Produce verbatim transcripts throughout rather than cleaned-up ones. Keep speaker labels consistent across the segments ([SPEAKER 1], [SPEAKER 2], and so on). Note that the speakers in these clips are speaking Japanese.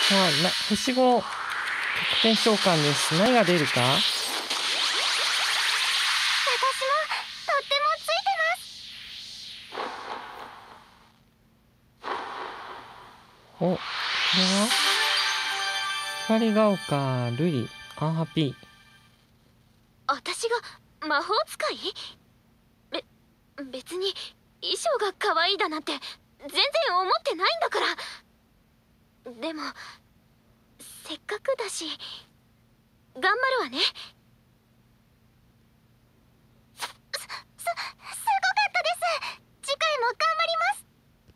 [SPEAKER 1] あ、な、星ご、特典召喚です。何が出るか？
[SPEAKER 2] 私もとってもついてます。
[SPEAKER 1] お、これは光が丘瑠璃アンハピー。
[SPEAKER 2] 私が魔法使い？べ、別に衣装が可愛いだなんて全然思ってないんだから。でもせっかくだし頑張るわね。す、す、すごかったです。次回も頑張ります。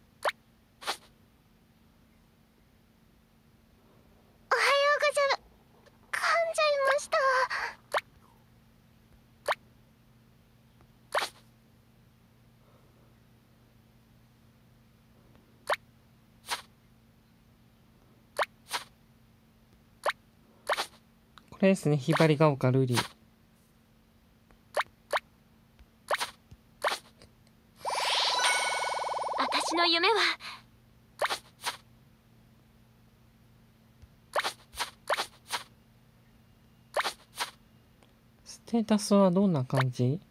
[SPEAKER 2] おはようございます。噛んじゃいました。
[SPEAKER 1] これですね、ひばりが丘瑠璃。
[SPEAKER 2] 私の夢は
[SPEAKER 1] ステータスはどんな感じ？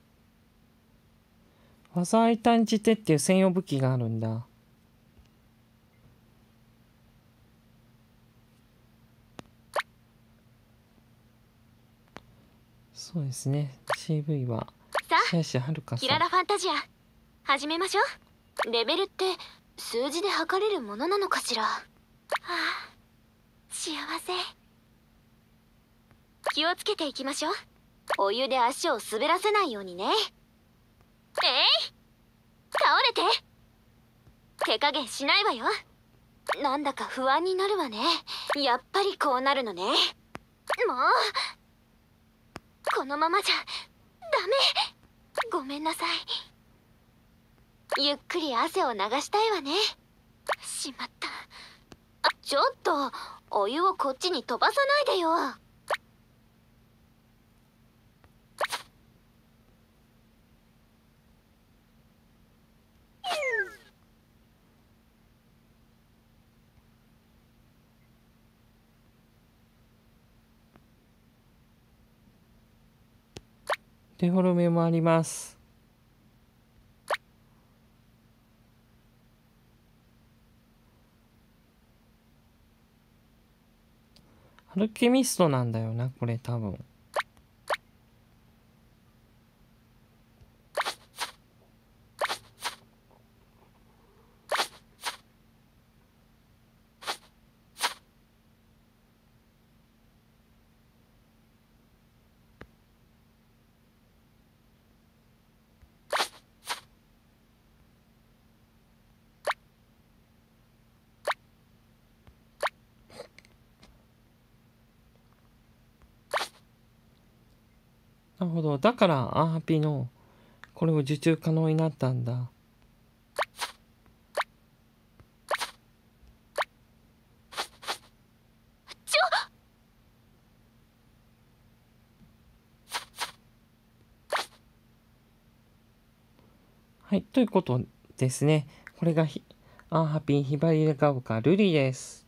[SPEAKER 1] 災い断じてっていう専用武器があるんだ。そうですね。シーブイ は白石遥さん。
[SPEAKER 2] キララファンタジア始めましょう。レベルって数字で測れるものなのかしら。はあ、幸せ。気をつけていきましょう。お湯で足を滑らせないようにね。えい、倒れて。手加減しないわよ。なんだか不安になるわね。やっぱりこうなるのね。もうこのままじゃダメ。ごめんなさい。ゆっくり汗を流したいわね。しまった。あ、ちょっとお湯をこっちに飛ばさないでよ。
[SPEAKER 1] デフォルメもあります。アルケミストなんだよな、これ多分。なるほど。だからアンハピのこれを受注可能になったんだ。
[SPEAKER 2] ちょ
[SPEAKER 1] はい、ということですね。これがひアンハピひばりが丘瑠璃です。